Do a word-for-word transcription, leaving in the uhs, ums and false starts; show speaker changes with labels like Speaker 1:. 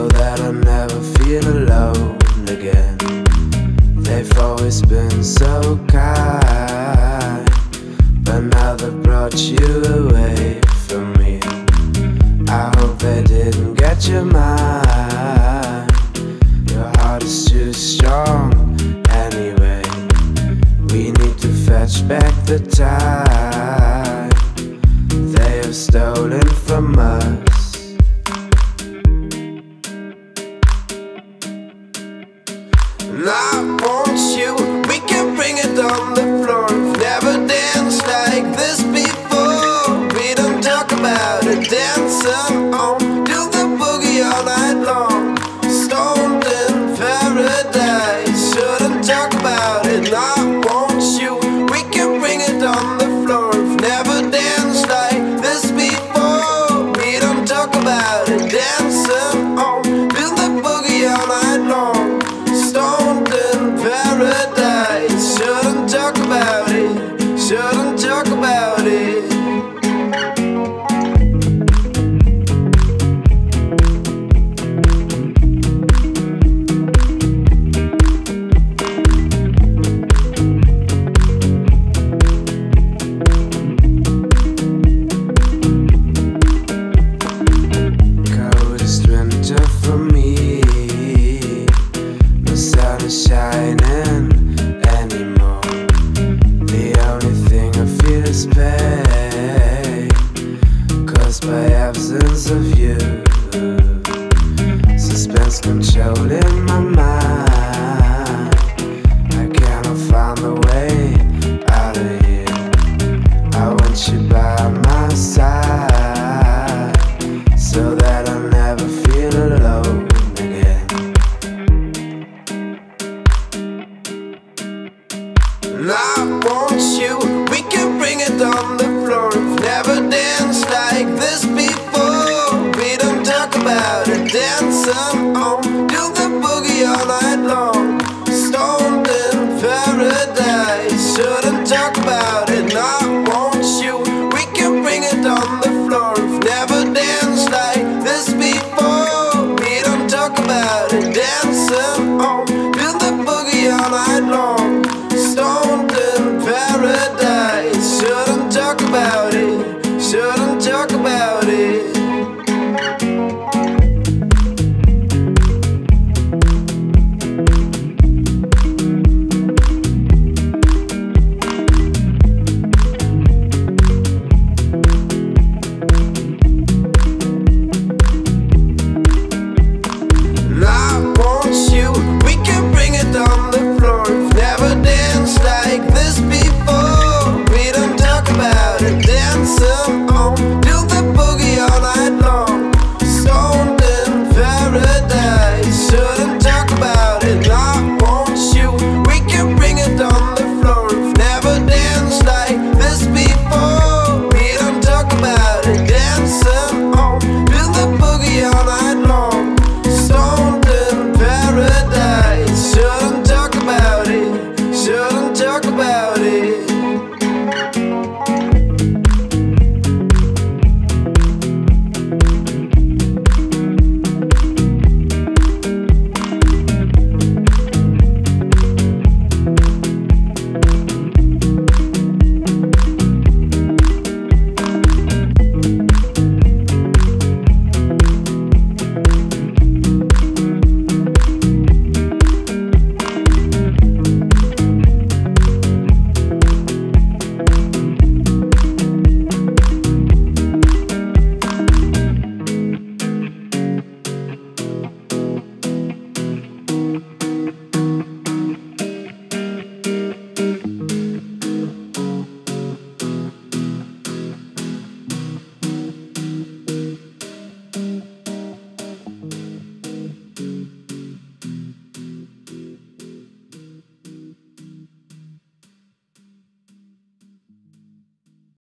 Speaker 1: so that I never feel alone again. They've always been so kind, but now they've brought you away from me. I hope they didn't get your mind. Your heart is too strong anyway. We need to fetch back the time they have stolen from us. And I want you, we can bring it on the floor. We've never danced like this before. We don't talk about it, dancing on, do the boogie all night long. Stoned in paradise, shouldn't talk about it. And I want you, we can bring it on the floor. We've never danced like this before. We don't talk about it, dancing on, do the boogie all night long. Stoned in paradise, shouldn't talk about it, shouldn't talk about it. Coldest winter for me, the sun is shining anymore. The only thing I feel is pain, caused by absence of you. Suspense controlling my mind.